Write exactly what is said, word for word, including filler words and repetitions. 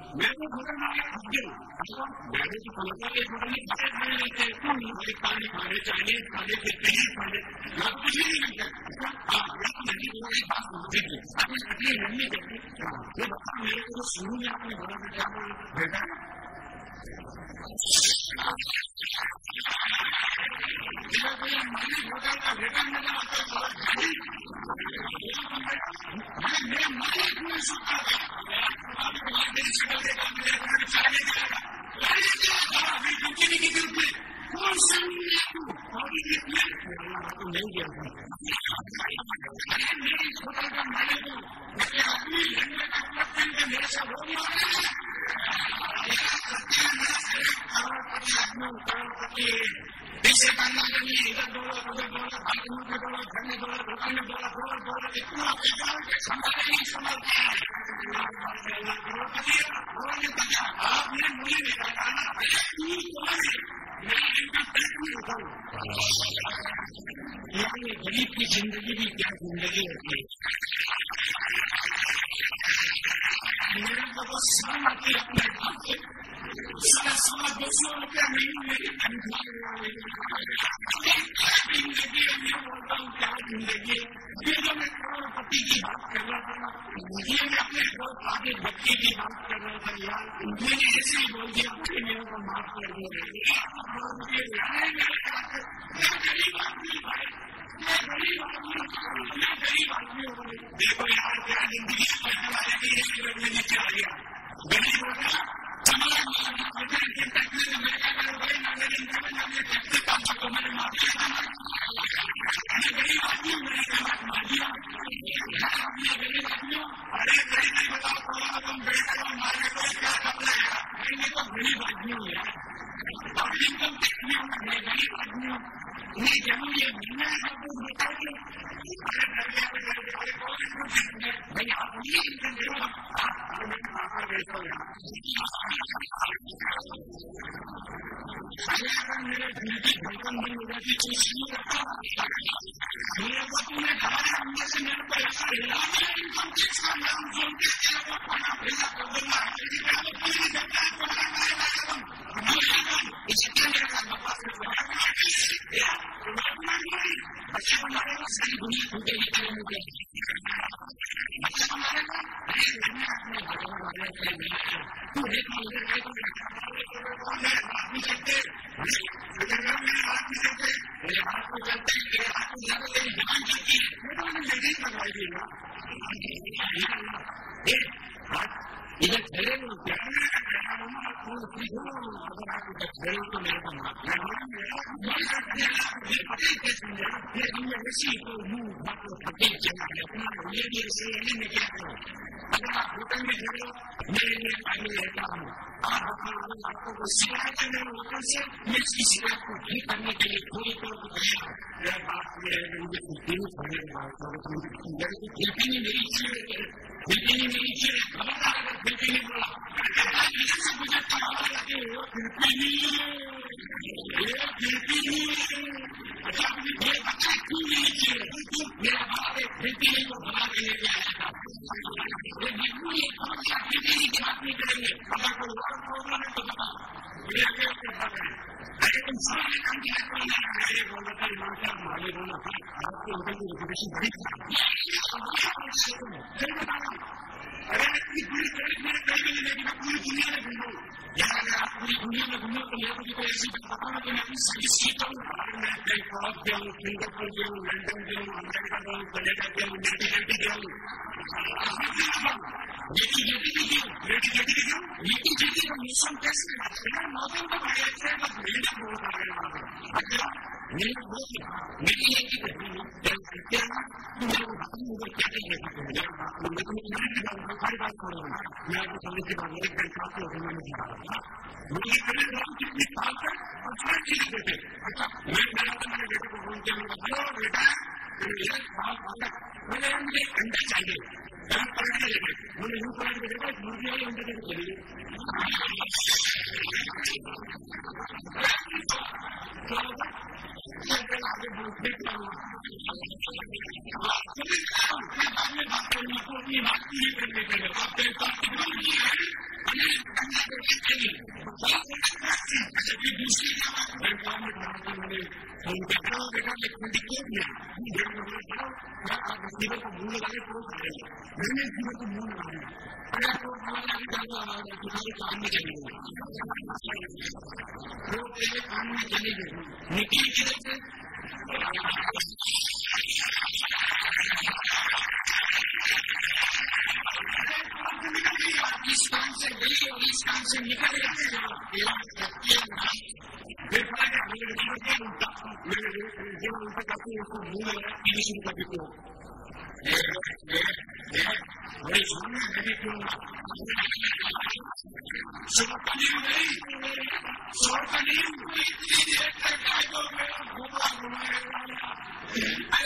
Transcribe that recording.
मैं तो भोजन मांगे खा गई मेरे की पलकों के भोजन में बड़े बड़े लेते हैं पानी खाने चाइनीज खाने फिरते हैं खाने मैं कुछ नहीं करता हाँ नहीं तो एक बात बोलती थी आपने कभी नहीं देखी ये बता मेरे को शुरू में आपने बोला था क्या बेटा मालिक होटल का बेटा मेरा मेरे मालिक में सोचा मेरी शक्ल देखा मेरे चाहने का अभी कंपनी की ग्रुप में कौन सा नहीं गया मेरी होटल का मालिक हूँ आदमी मेरे से हो गया पैसे करना चाहिए इधर दौड़ो उधर दौड़ो बाथरूम में दौड़ो घर में दौड़ो दुकान में दौड़ो दौड़ो दौड़ो इतना संभाल नहीं संभालते आप मेरे मुझे नहीं बताना मैं इनका पेट नहीं उठाऊँ ये गरीब की जिंदगी भी क्या जिंदगी होती है मेरे को तो शर्म आती है अपने हाथ से सारा सारा दो सौ रुपया नहीं मेरी जिंदगी है मैं बोलता हूँ क्या जिंदगी है ये जो मैं करोड़पति की बात कर रहा था ये मैं अपने आगे बच्चे की बात कर रहा था यार मैंने ऐसे ही बोल दिया कि मेरे को माफ कर दो मैं गरीब आदमी भाई मैं गरीब आदमी मैं गरीब आदमी हूँ देखो यार क्या जिंदगी हमारे में नीचे आ गया गरीब हो गया हमारा चिंता करने मैं क्या करूँ भाई ना मेरे इंसान ना मेरे टैक्सी काम को मैंने मार दिया मैं गरीब आदमी हूँ मैंने कहा मार दिया मैं गरीब आदमी हूँ अरे गरीब नहीं बताओ थोड़ा तुम बेटा को मारने को क्या करना है मैं तो गरीब आदमी हूँ यार और इनकम टैक्स में मैं गरीब आदमी हूँ मैं जरूर ये महीना है तो बताइए भाई आप ये इनकम दे रहे हो अगर मेरे दिल की धड़कन बंद हो जाती कुछ नहीं करता मेरे को तुमने हमारे अंदर से मेरे को ऐसा हिला दिया इनकम टैक्स का नाम सुन के तेरे को खाना भेजा कर दूंगा इसे क्या मेरे का बकवास बच्चे हमारे को सारी दुनिया टूटे निकले मुझे बच्चे हमारे को अरे मैंने अपने भगवान वाले से मिला तू एक मुझे कहीं तो मेरे बात नहीं करते मेरे घर में बात नहीं करते मेरे हाथ को चलते मेरे हाथ को ज्यादा तेरी जान जाती है मैं तो मैंने लेडी करवाई दी ना इधर ठहरे हो क्या अगर आप इधर ठहरे तो मेरे को माफ ऐसी तो मुंह बात फटे चला अपना ये भी ऐसे मैं क्या करूँ अगर आप होटल में ठहरे मेरे लिए पानी लेता हूँ आप आपको को शिकायत है मेरे होटल से मैं इसकी शिकायत को ठीक करने के लिए थोड़ी तौर पर मेरा बात मेरे मुझे दिल पड़ने मेरी चीज बिल्कुल मेरी चीज खबरदार अगर बिल्कुल नहीं बोला इधर से मुझे पढ़ा लगे वो बिल्कुल अच्छा ये बच्चा क्यों नहीं चाहिए मेरा बाप एक बिल्कुल को भगा के लेके आया था ये बिल्कुल ये समस्या बिल्कुल की बात नहीं करेंगे अगर कोई और प्रॉब्लम है तो बताओ मेरे आगे उसके भाग रहे अरे तुम सारे काम किया कोई नहीं मेरे बोलने का ईमानदार मालिक होना आपके होटल की रेपुटेशन बड़ी खराब अरे इतनी पूरी तरह मेरे कहीं भी नहीं लेकिन मैं पूरी दुनिया में घूमूँ यहाँ अगर आप पूरी दुनिया में घूमो तो मेरे को भी कोई ऐसी बात बताओ तो मैं अपनी सर्विस सीखता हूँ मैं बैंकॉक गया हूँ सिंगापुर गया हूँ लंदन गया हूँ अमेरिका गया हूँ कनाडा गया हूँ नेटिविटी गया हूँ बेटी बेटी भी गया बेटी बेटी भी गया बेटी बेटी का मिशन टेस्ट करना मौसम तो बड़े अच्छे हैं बस मेहनत बहुत आ रहे हैं अच्छा मेहनत बहुत है मेरी एक ही करनी है क्या मेरे को बात नहीं मुझे क्या चाहिए मैं तुम्हें सारी बात करूँ मैं आपको समझ के बाद एक बैंक साथ होकर मैंने दिखा मुझे ये करने लगा कितने साल तक और सारे चीज देते अच्छा मैं मेरे बेटे को फोन किया हेलो बेटा मैंने मुझे अंडा चाहिए गरम पराठा लेके मैंने यूं पराठे के देखा मुर्गी वाले अंडे देकर चली गई आगे देखता हूँ बाद में बात करने को अपनी बात नहीं करने के लिए नहीं दूसरी बेटा बेटा जीवन को मुंह लगा के प्रोट आ रही है मैंने जीवन को मुंह लगा रही अगर प्रोट मुंह लगा के तुम्हारे काम में चली गई प्रोट तेरे काम में चली गई निकली किधर से इस काम से गई और इस काम से निकल गई मेरे जीवन उनका काफी उसको मुंह लगा तीन शुरू कर देते हो बड़ी सुनने लगी क्यों सोचनी नहीं सोचनी इतनी देर तक